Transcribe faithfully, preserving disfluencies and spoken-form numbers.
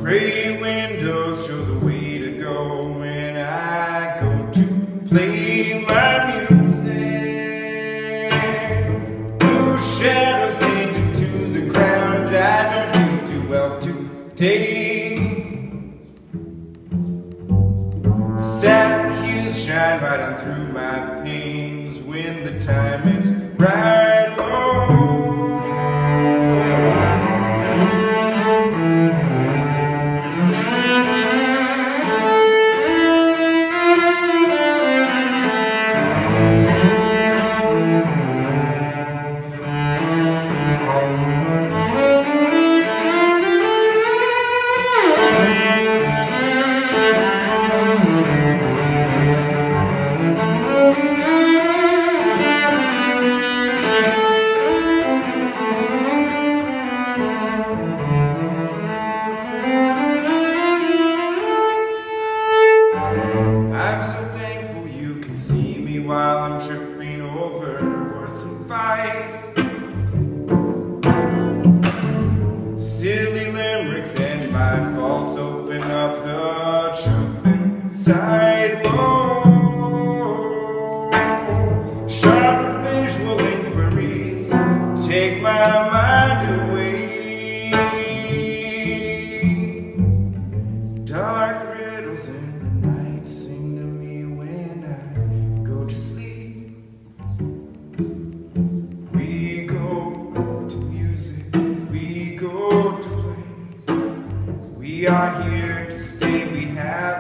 Gray windows show the way to go when I go to play my music. Blue shadows lead into the ground. I don't feel too well today. Sad hues shine right on through my pains when the time is right. Oh. I'm so thankful you can see me while I'm tripping over words and fight. Silly limericks and my faults open up the truth inside. Whoa. Sharp visual inquiries take my mind away. Dark riddles in the night sing to me when I go to sleep. We go to music, we go to play. We are here to stay, we have